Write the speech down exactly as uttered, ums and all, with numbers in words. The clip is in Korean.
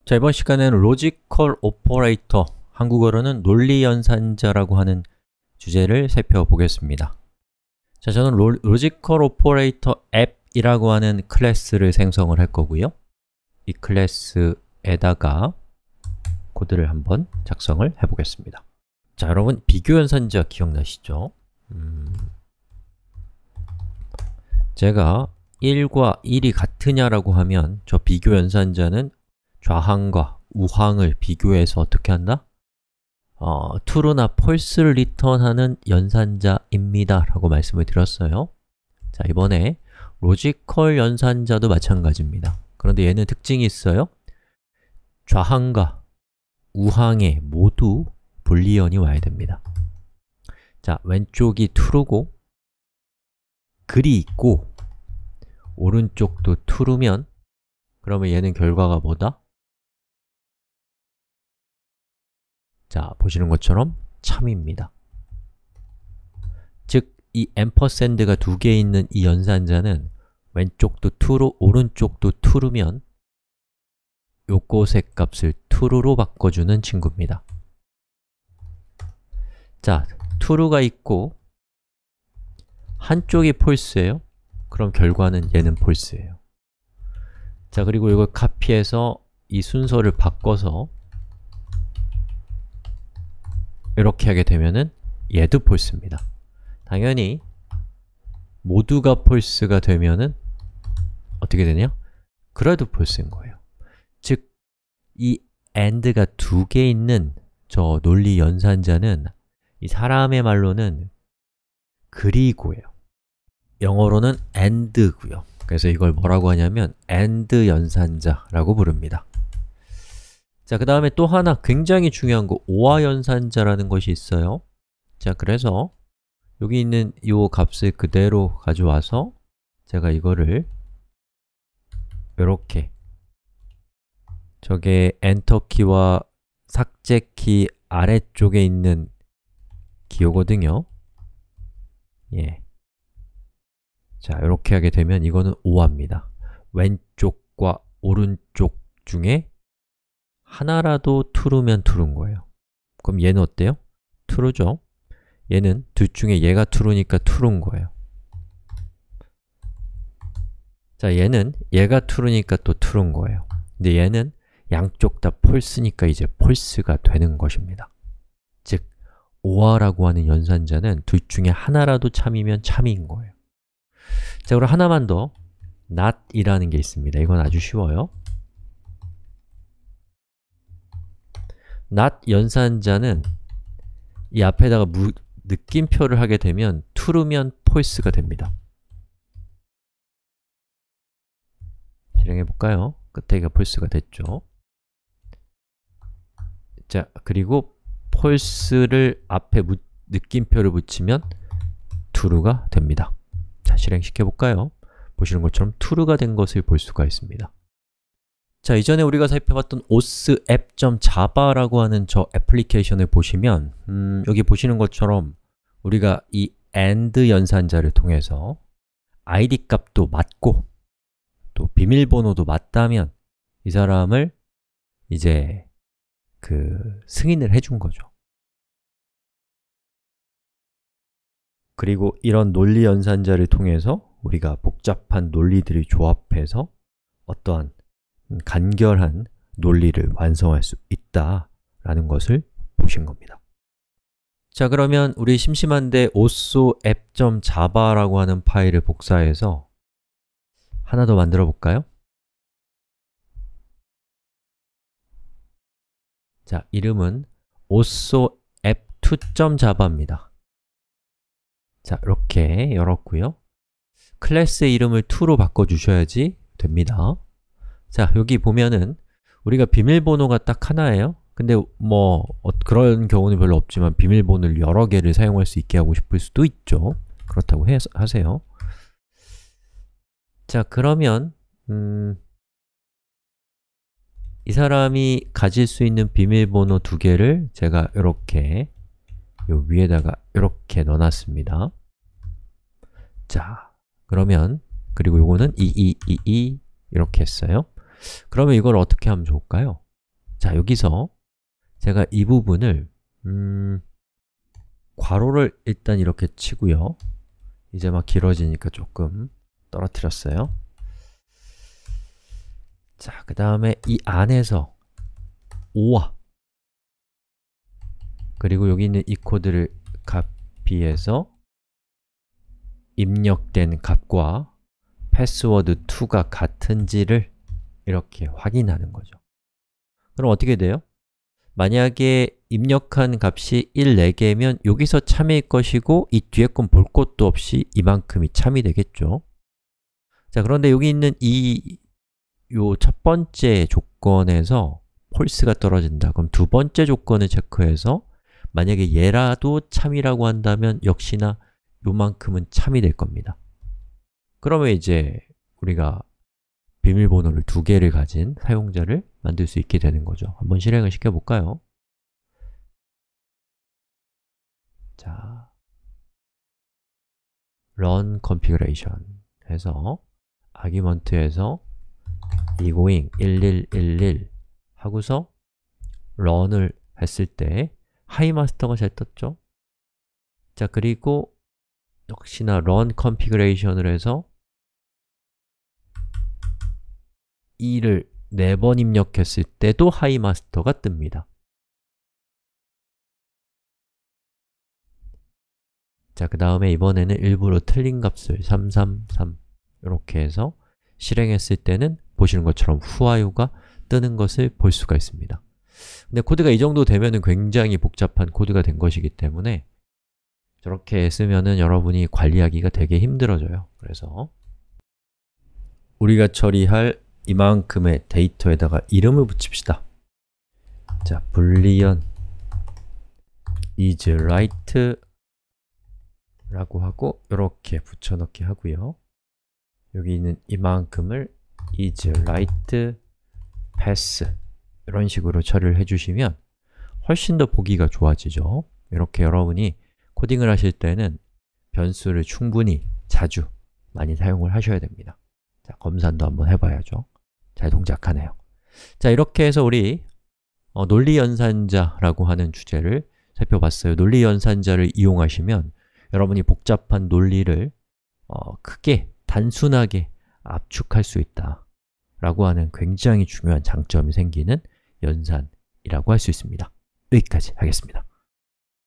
자, 이번 시간에는 로지컬 오퍼레이터, 한국어로는 논리연산자라고 하는 주제를 살펴보겠습니다. 자, 저는 로, 로지컬 오퍼레이터 앱이라고 하는 클래스를 생성을 할 거고요. 이 클래스에다가 코드를 한번 작성을 해보겠습니다. 자, 여러분 비교연산자 기억나시죠? 음, 제가 일과 일이 같으냐라고 하면 저 비교연산자는 좌항과 우항을 비교해서 어떻게 한다? 어, true나 false를 리턴하는 연산자입니다 라고 말씀을 드렸어요. 자, 이번에 로지컬 연산자도 마찬가지입니다. 그런데 얘는 특징이 있어요. 좌항과 우항에 모두 불리언이 와야 됩니다. 자, 왼쪽이 true고 글이 있고 오른쪽도 true면 그러면 얘는 결과가 뭐다? 자, 보시는 것처럼 참입니다. 즉, 이 앰퍼샌드가 두 개 있는 이 연산자는 왼쪽도 true, 오른쪽도 true면 요것의 값을 true로 바꿔주는 친구입니다. 자, true가 있고 한쪽이 false예요. 그럼 결과는 얘는 false예요. 자, 그리고 이걸 카피해서 이 순서를 바꿔서 이렇게 하게 되면은 얘도 false입니다. 당연히 모두가 false가 되면은 어떻게 되냐? 그래도 false인 거예요. 즉, 이 and가 두 개 있는 저 논리 연산자는 이 사람의 말로는 그리고예요. 영어로는 and고요. 그래서 이걸 뭐라고 하냐면 and 연산자라고 부릅니다. 자, 그 다음에 또 하나 굉장히 중요한 거 오화 연산자라는 것이 있어요. 자, 그래서 여기 있는 이 값을 그대로 가져와서 제가 이거를 이렇게 저게 엔터키와 삭제키 아래쪽에 있는 기호거든요. 예. 자, 이렇게 하게 되면 이거는 오화입니다. 왼쪽과 오른쪽 중에 하나라도 true면 true인 거예요. 그럼 얘는 어때요? true죠? 얘는 둘 중에 얘가 true니까 true인 거예요. 자, 얘는 얘가 true니까 또 true인 거예요. 근데 얘는 양쪽 다 false니까 이제 false가 되는 것입니다. 즉, 오화라고 하는 연산자는 둘 중에 하나라도 참이면 참인 거예요. 자, 그럼 하나만 더 not이라는 게 있습니다. 이건 아주 쉬워요. not 연산자는 이 앞에다가 무, 느낌표를 하게 되면 true면 false가 됩니다. 실행해 볼까요? 끝에가 false가 됐죠. 자, 그리고 false를 앞에 무, 느낌표를 붙이면 true가 됩니다. 자, 실행시켜 볼까요? 보시는 것처럼 true가 된 것을 볼 수가 있습니다. 자, 이전에 우리가 살펴봤던 osApp.java라고 하는 저 애플리케이션을 보시면 음, 여기 보시는 것처럼 우리가 이 and 연산자를 통해서 아이디 값도 맞고 또 비밀번호도 맞다면 이 사람을 이제 그 승인을 해준 거죠. 그리고 이런 논리 연산자를 통해서 우리가 복잡한 논리들을 조합해서 어떠한 간결한 논리를 완성할 수 있다라는 것을 보신 겁니다. 자, 그러면 우리 심심한데 osApp.java라고 하는 파일을 복사해서 하나 더 만들어 볼까요? 자, 이름은 osoapp2.java입니다. 자, 이렇게 열었고요. 클래스의 이름을 to로 바꿔주셔야지 됩니다. 자, 여기 보면은 우리가 비밀번호가 딱 하나예요. 근데 뭐 어, 그런 경우는 별로 없지만 비밀번호를 여러 개를 사용할 수 있게 하고 싶을 수도 있죠. 그렇다고 해, 하세요. 자, 그러면 음, 이 사람이 가질 수 있는 비밀번호 두 개를 제가 이렇게 요 위에다가 이렇게 넣어놨습니다. 자, 그러면 그리고 요거는 이이이이 이렇게 했어요. 그러면 이걸 어떻게 하면 좋을까요? 자, 여기서 제가 이 부분을 음, 괄호를 일단 이렇게 치고요. 이제 막 길어지니까 조금 떨어뜨렸어요. 자, 그 다음에 이 안에서 오와 그리고 여기 있는 이 코드를 copy해서 입력된 값과 패스워드 이가 같은지를 이렇게 확인하는 거죠. 그럼 어떻게 돼요? 만약에 입력한 값이 일, 네 개면 여기서 참일 것이고 이 뒤에 건 볼 것도 없이 이만큼이 참이 되겠죠. 자, 그런데 여기 있는 이 요 첫 번째 조건에서 false가 떨어진다. 그럼 두 번째 조건을 체크해서 만약에 얘라도 참이라고 한다면 역시나 요만큼은 참이 될 겁니다. 그러면 이제 우리가 비밀번호를 두 개를 가진 사용자를 만들 수 있게 되는 거죠. 한번 실행을 시켜볼까요? 자, run configuration 해서 argument에서 egoing 일일일일 하고서 run을 했을 때 highmaster가 잘 떴죠? 자, 그리고 역시나 run configuration을 해서 이를 네 번 입력했을 때도 highmaster가 뜹니다. 자, 그 다음에 이번에는 일부러 틀린 값을 삼삼삼 이렇게 해서 실행했을 때는 보시는 것처럼 후화요가 뜨는 것을 볼 수가 있습니다. 근데 코드가 이 정도 되면은 굉장히 복잡한 코드가 된 것이기 때문에 저렇게 쓰면은 여러분이 관리하기가 되게 힘들어져요. 그래서 우리가 처리할 이만큼의 데이터에다가 이름을 붙입시다. 자, boolean is right 라고 하고 이렇게 붙여넣기 하고요. 여기 있는 이만큼을 is right pass 이런 식으로 처리를 해주시면 훨씬 더 보기가 좋아지죠. 이렇게 여러분이 코딩을 하실 때는 변수를 충분히 자주 많이 사용을 하셔야 됩니다. 자, 검산도 한번 해봐야죠. 잘 동작하네요. 자, 이렇게 해서 우리 어, 논리연산자라고 하는 주제를 살펴봤어요. 논리연산자를 이용하시면 여러분이 복잡한 논리를 어, 크게, 단순하게 압축할 수 있다 라고 하는 굉장히 중요한 장점이 생기는 연산이라고 할 수 있습니다. 여기까지 하겠습니다.